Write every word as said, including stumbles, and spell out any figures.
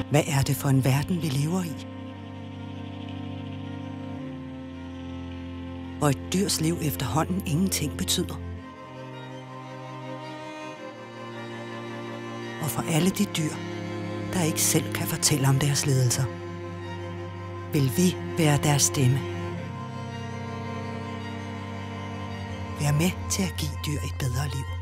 Hvad er det for en verden, vi lever i? Hvor et dyrs liv efterhånden ingenting betyder. Og for alle de dyr, der ikke selv kan fortælle om deres lidelser, vil vi være deres stemme. Vær med til at give dyr et bedre liv.